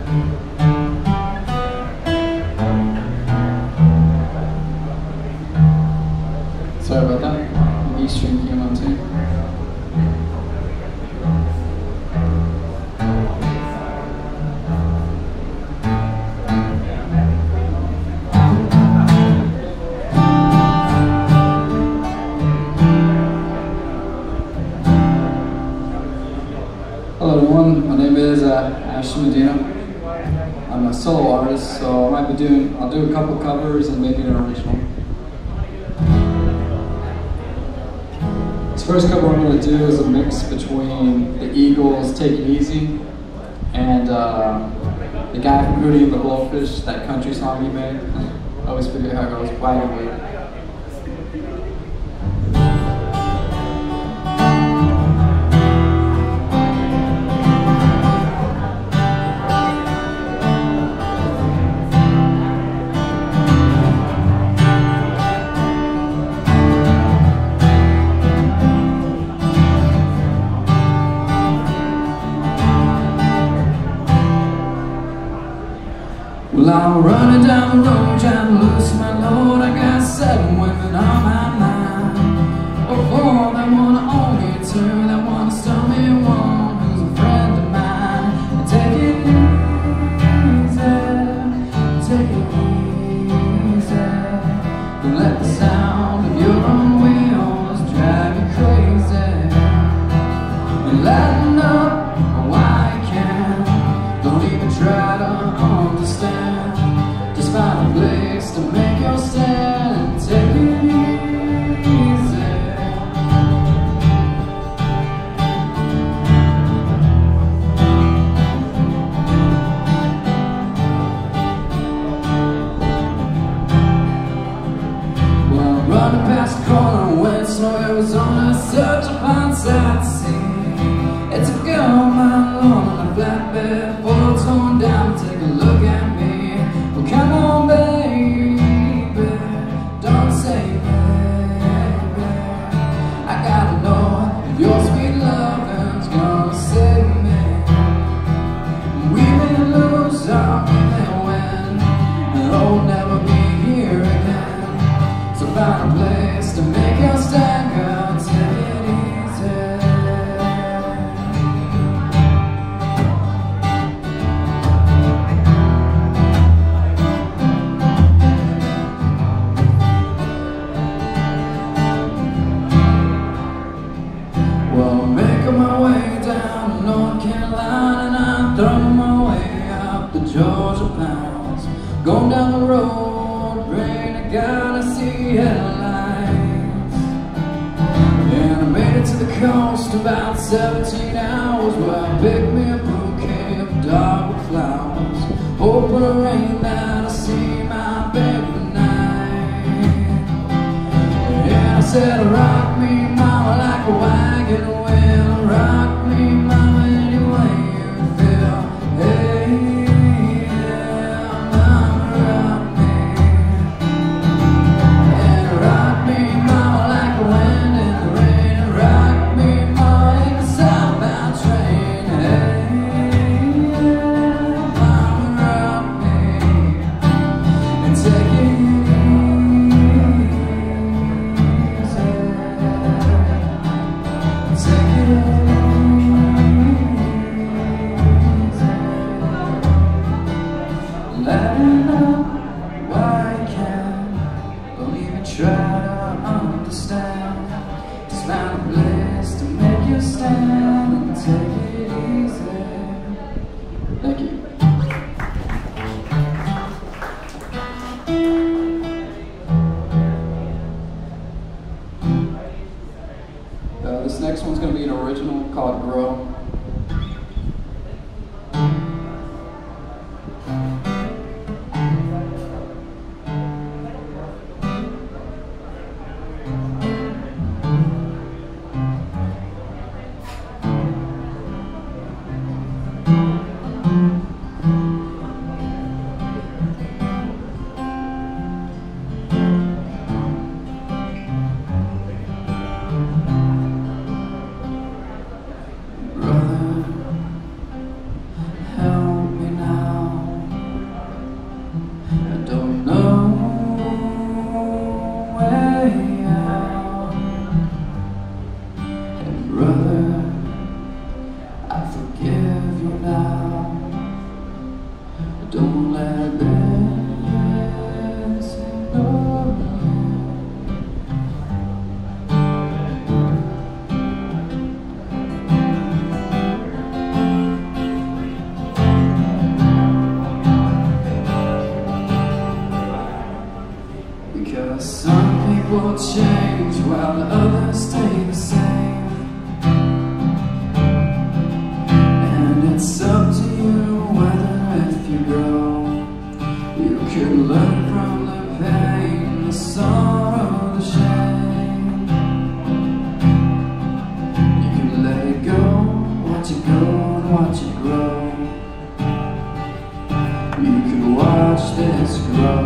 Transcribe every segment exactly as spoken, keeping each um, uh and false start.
Sorry about that. The E string came on too. Hello everyone, my name is uh, Ashton Medina. I'm a solo artist, so I might be doing, I'll do a couple covers and maybe an original. This first cover I'm going to do is a mix between the Eagles' Take It Easy and uh, the guy from Hootie and the Blowfish, that country song he made. I always forget how it goes, Wide Awake. Well, I'm running down the road trying to lose my load. I got seven women on my mind. Or four that wanna own me, two that wanna stone me, one who's a friend of mine. And take it easy, take it easy. Don't let the sound of your own wheels drive you crazy. And lighten up while you can. Don't even try to understand. Just find a place to make your stand and take it easy. Well, I'm running past the corner in West Snow, Arizona, search to find sight to see. It's a girl on my lawn on a flatbed, full torn down, take a look at me. Well, come on, baby, don't say baby. I gotta know if your sweet lovin's gonna save me. We may lose or we may win, and I'll never be here again. So find a place to make your stand, girl, take it easy. Well, I'm making my way down to North Carolina, and I'm throwing my way up the Georgia Pounds. Going down the road, rain, I gotta see headlights. And I made it to the coast about seventeen hours, where I picked me a bouquet of dogwood flowers, hoping to rain that I see my baby tonight. And I said, rock me, mama, like a wagon wheel. Rock me, mama, any way you feel. Hey, yeah, mama, rock me. And rock me, mama, like a wind in the rain. Rock me, mama, in the southbound train. Hey, yeah, mama, rock me. And take it lighten up while you can. Don't even try to understand. Just find a place to make you stand and take it easy. Thank you. Uh, this next one's going to be an original called Grow. Thank you. Don't let this ignore you. Because some people change while others stay the same. And it's up to you whether if you grow, you could learn from the pain, the sorrow, the shame. You can let it go, watch it go and watch it grow. You can watch this grow.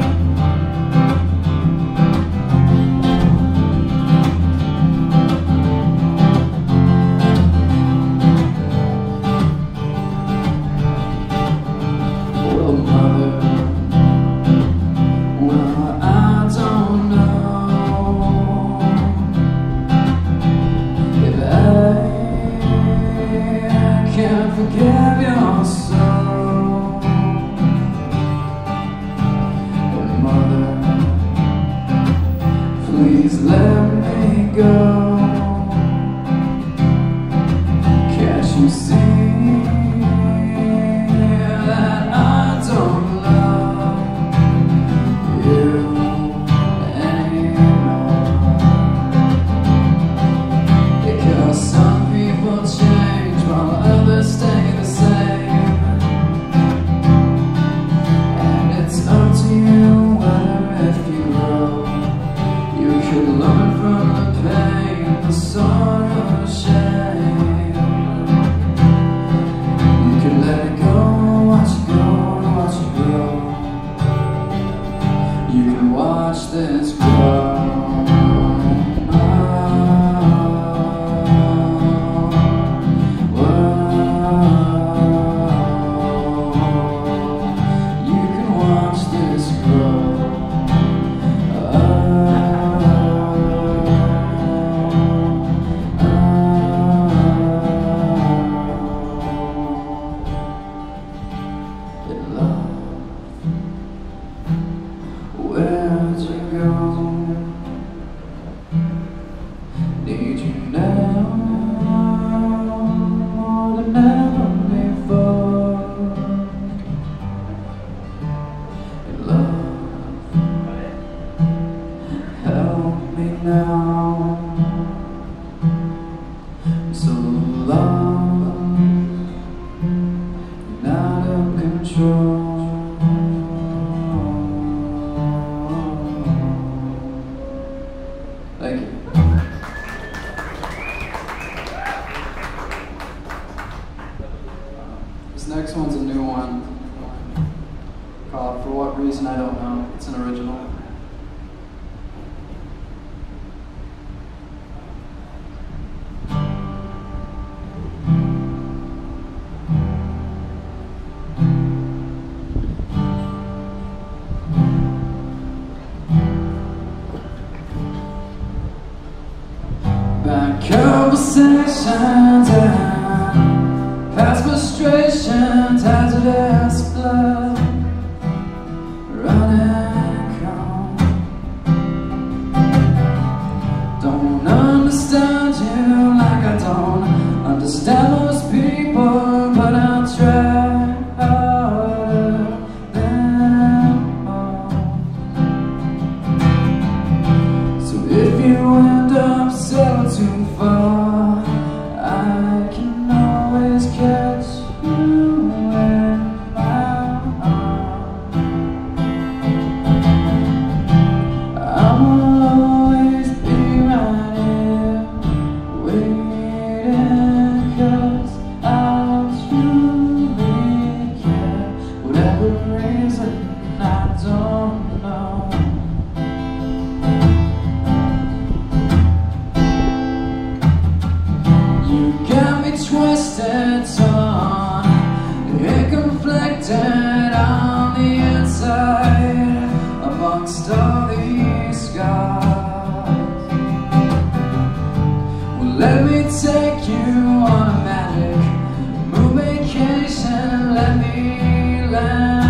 Forgive your soul, and mother, please let me go. Can't you see that I don't love you anymore? Because some people change while others stay the same. And it's up to you whether if you grow, you can learn from the pain, the sorrow, the shame. You can let it go, watch it go, watch it grow. You can watch this grow. Where'd you go? Need you now more than ever before. And love, help me now. So love, not of control. Thank you. This next one's a new one, called For What Reason I Don't Know. It's an original. Back conversations and past frustrations, hazardous blood running cold. Don't understand you like I don't understand most people, but I'll try harder than most. So if you end up sail too far, I can always catch you in my arms. I will always be right here waiting, 'cause I truly care. Whatever reason, I don't know. Twisted, torn, and conflicted on the inside amongst all these scars. Well, let me take you on a magic moon vacation. Let me land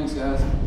Thanks, guys.